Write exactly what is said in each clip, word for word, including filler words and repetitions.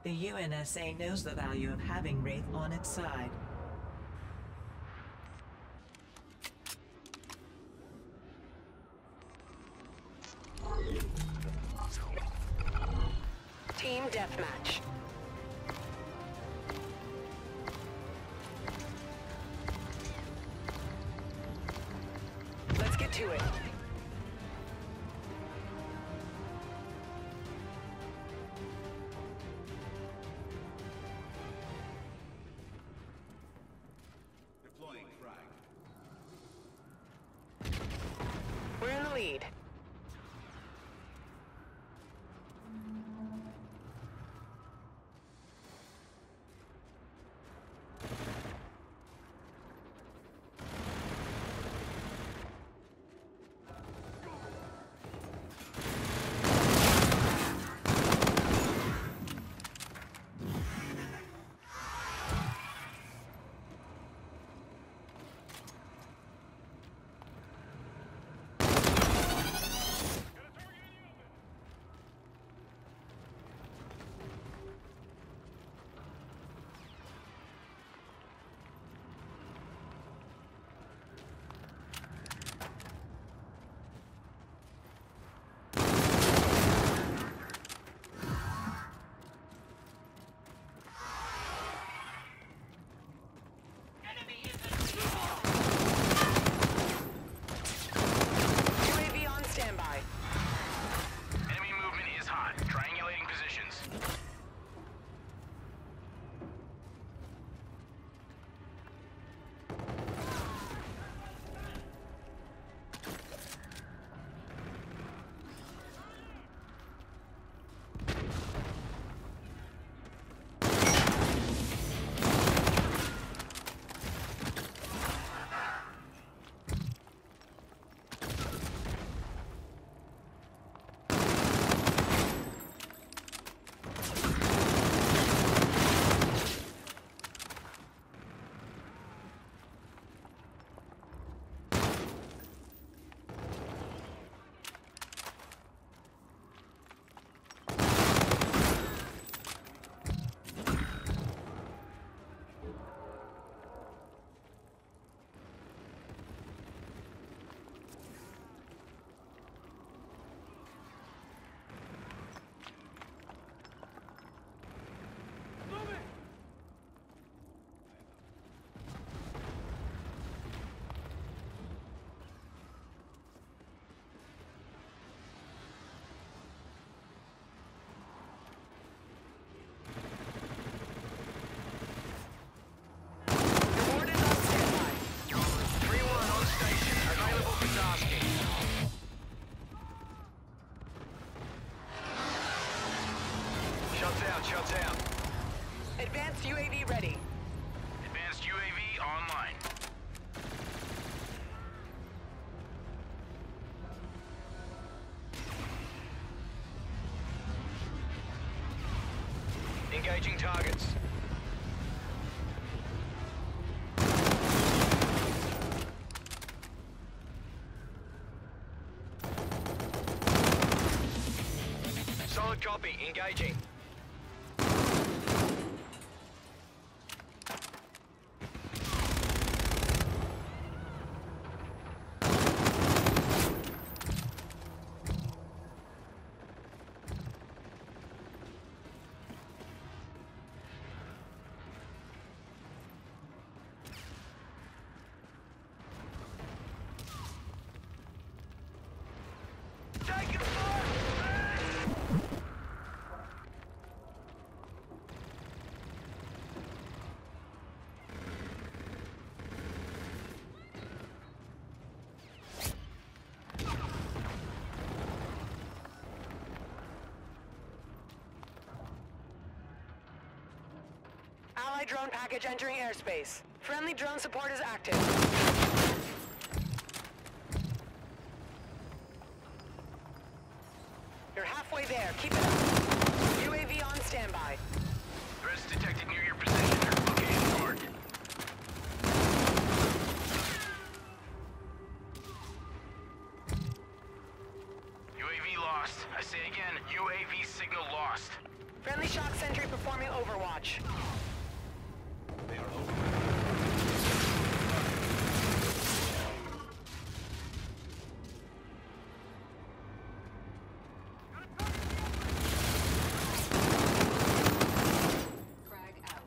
The U N S A knows the value of having Wraith on its side. Team deathmatch. Let's get to it. Deploying frag. We're in the lead. U A V on standby. Enemy movement is hot. Triangulating positions. Reward is on standby. three one on station. Available for tasking. Shots out, shots out. Advanced U A V ready. Advanced U A V online. Engaging targets. Solid copy. Engaging. Taking fire! Allied drone package entering airspace. Friendly drone support is active. You're halfway there. Keep it up. U A V on standby. Threats detected near your position. Location marked. U A V lost. I say again, U A V signal lost. Friendly shock sent entry performing Overwatch. They are over. Frag out.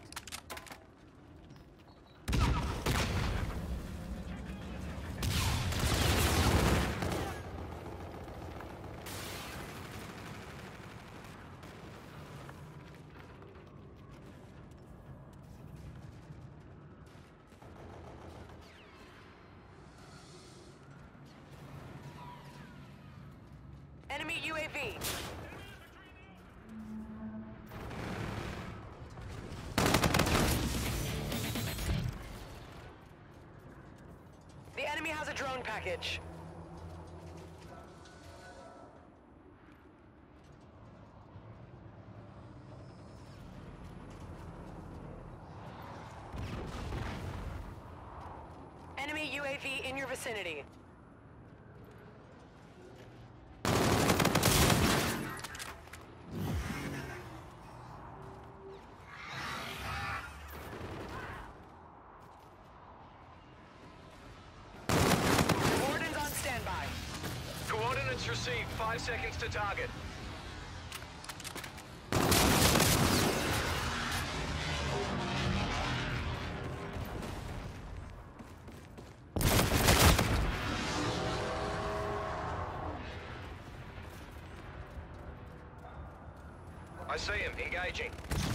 Enemy U A V. The enemy has a drone package. Enemy U A V in your vicinity. Warden's on standby. Coordinates received. Five seconds to target. I see him. Engaging.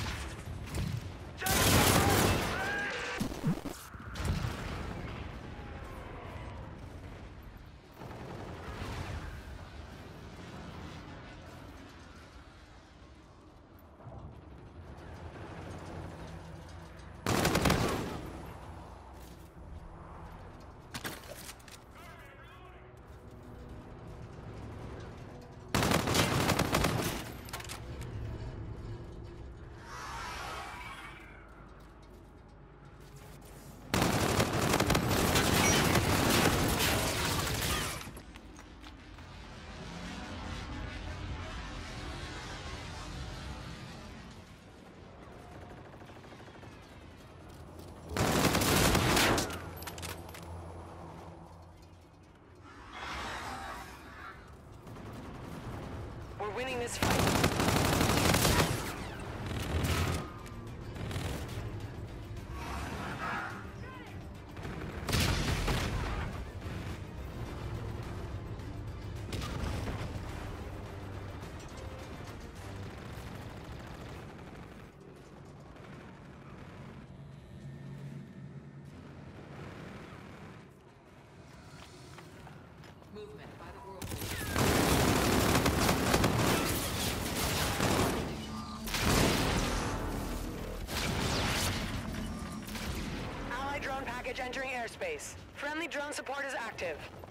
We're winning this fight. Movement by the Whirlpool. Allied drone package entering airspace. Friendly drone support is active.